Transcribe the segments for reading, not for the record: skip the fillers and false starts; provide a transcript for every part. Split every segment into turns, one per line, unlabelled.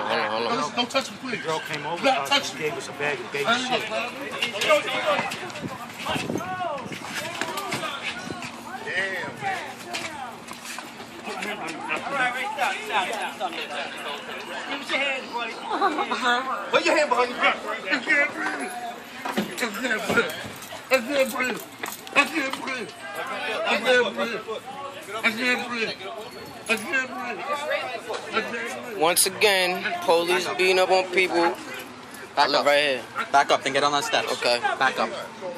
on. Don't touch him, please.
The girl came over, gave us a bag of baby shit.
Damn, man.
Stop. Give us your hands, buddy.
Put your hand behind your back. I can't breathe.
Once again, police beating up on people. I live right here.
Back up, then get on that steps.
Okay.
Back up.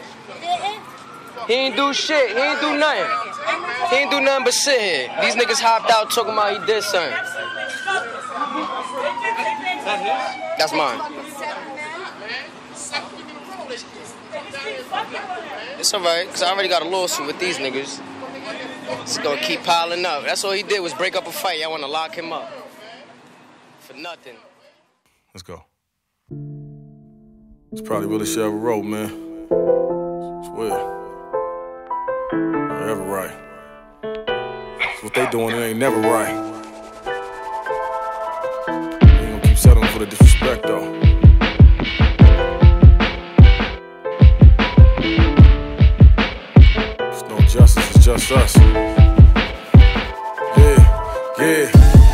He ain't do shit. He ain't do nothing. He ain't do nothing but sit here. These niggas hopped out talking about he did something. That's mine. It's alright, because I already got a lawsuit with these niggas. It's gonna keep piling up. That's all he did was break up a fight. Y'all wanna lock him up. For nothing.
Let's go. It's probably Willie Shelby Road, man. Swear. You're ever right. It's what they doing, it ain't never right. You ain't gonna keep settling for the disrespect, though. It's no justice, it's just us. Yeah.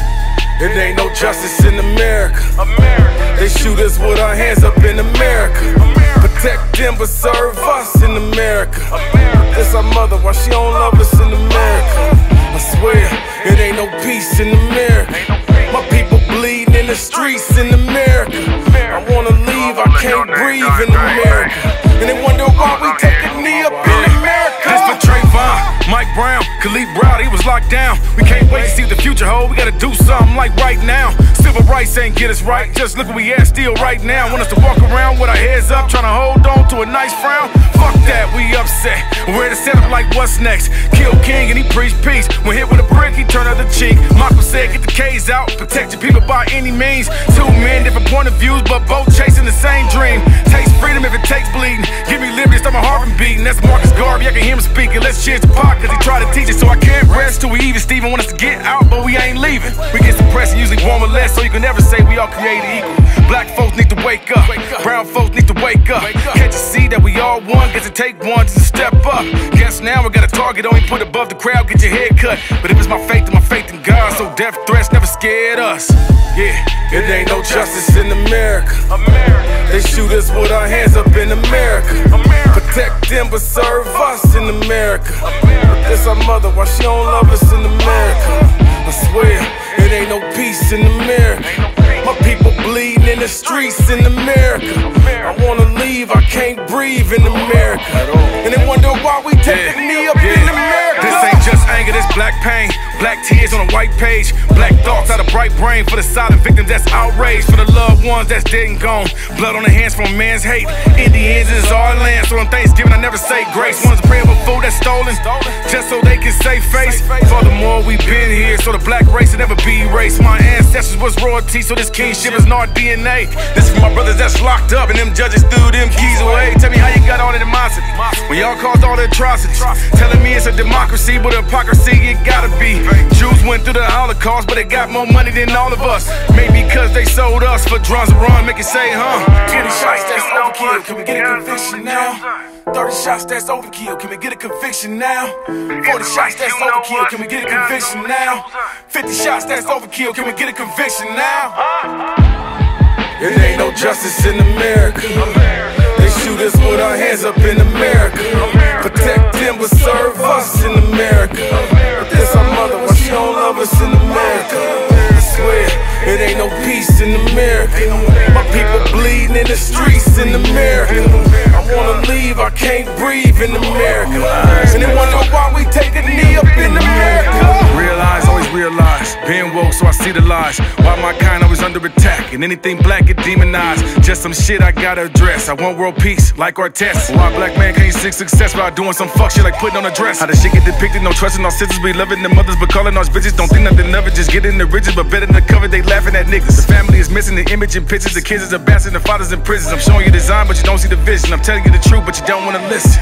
It ain't no justice in America. They shoot us with our hands up in America. Protect them but serve us in America. It's our mother, why she don't love us in America? I swear, it ain't no peace in America. My people bleeding in the streets in America. I wanna leave, I can't breathe in America. And they wonder why we take a knee up in America.
This for Trayvon, Mike Brown, Khalid Browder, he was locked down. We can't wait to see what the future hold. We gotta do something like right now. Civil rights ain't get us right. Just look where we at still right now. Want us to walk around with our heads up, trying to hold on to a nice frown. Fuck that, we upset. We're to set up like what's next. Kill King and he preached peace. When hit with a brick, he turned other cheek. Malcolm said, get the K's out, protect your people by any means. Two men, different point of views, but both chasing the same dream. Taste freedom if it takes bleeding. Give me liberty, start my heart from beating. That's Marcus Garvey, I can hear him speaking. Let's change the pot, cause he tried to teach it. So I can't rest till we even. Steven want us to get out, but we ain't leaving. We get suppressed and usually warm or less, so you can never say we all created equal. Black folks need to wake up. Brown folks need to wake up. Can't you see that we all one? Guess it take one to step up. Guess now we got a target, only put above the crowd, get your head cut. But if it's my faith, then my faith in God, so death threats never scared us. Yeah,
it ain't no justice in America. They shoot us with our hands up in America. Protect them but serve us in America. It's our mother, why she don't love us in America? I swear, it ain't no peace in America. My people bleeding in the streets in America. I wanna leave, I can't breathe in America. And they wonder why we take the knee up in America.
This ain't just anger, this black pain. Black tears on a white page. Black thoughts out of bright brain. For the silent victims that's outraged. For the loved ones that's dead and gone. Blood on the hands from a man's hate. Indians is our land, so on Thanksgiving I never say grace. One's praying for food that's stolen, just so they can save face. Furthermore, we've been here, so the black race will never be erased. My ancestors was royalty, so this kingship is in our DNA. This is for my brothers that's locked up, and them judges threw them keys away. Tell me how you got all the animosity when y'all caused all the atrocities. Telling me it's a democracy, but hypocrisy it gotta be. Jews went through the Holocaust, but they got more money than all of us. Maybe because they sold us for drums to run, make it say, huh?
20 shots, that's overkill, can we get a conviction now? 30 shots, that's overkill, can we get a conviction now? 40 shots, that's overkill, can we get a conviction now? 50 shots, that's overkill, can we get a conviction now? It ain't no justice in America. They shoot us with our hands up in America. Protect them but serve us in America. But this our mother, why she don't love us in America? I swear, it ain't no peace in America. My people bleeding in the streets in America. I wanna leave, I can't breathe in America. And they wonder why we take a knee up in America.
Realize, always realize, being woke so I see the lies. Why my kind always under attack, and anything black get demonized. Just some shit I gotta address. I want world peace, like Artest. Why black man can't seek success without doing some fuck shit like putting on a dress? How the shit get depicted, no trusting our sisters, be loving their mothers, but calling us bitches. Don't think nothing of it, just get in the riches, but better than the cover, they laughing at niggas. The family is missing the image and pictures, the kids is a bastard, the fathers in prisons. I'm showing you design, but you don't see the vision. I'm telling you the truth, but you don't wanna listen.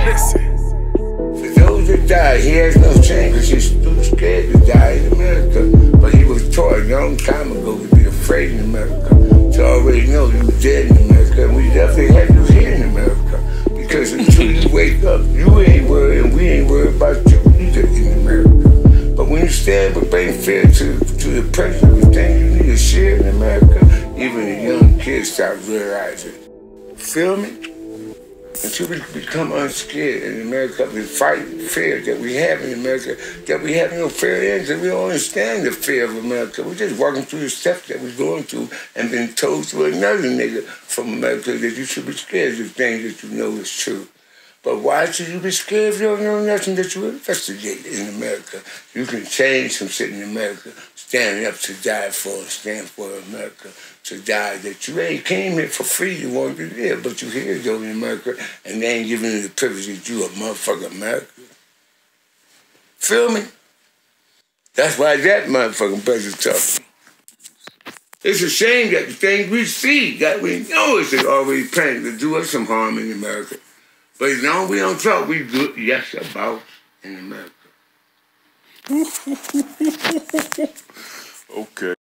For those that died, he has no chance because he's too scared to die in America. But he was taught a long time ago to be afraid. afraid in America. To already know you were dead in America, and we definitely have you here in America. Because until you wake up, you ain't worried, and we ain't worried about you either in America. But when you stand and bring fear to the president, the thing you need to share in America, even the young kids start realizing. Feel me? Until we become unscared in America, we fight fear that we have in America, that we have no fear in, that we don't understand the fear of America. We're just walking through the steps that we're going through and being told to another nigga from America that you should be scared of things that you know is true. But why should you be scared if you don't know nothing that you investigate in America? You can change some shit in America, standing up to die for and stand for America, to die that you ain't came here for free, you want to live, but you here though in America, and they ain't giving you the privilege that you a motherfucking American. Feel me? That's why that motherfucking president talking. It's a shame that the things we see, that we know is already planning to do us some harm in America. But as long as we don't talk, we good, yes, about in America.
Okay.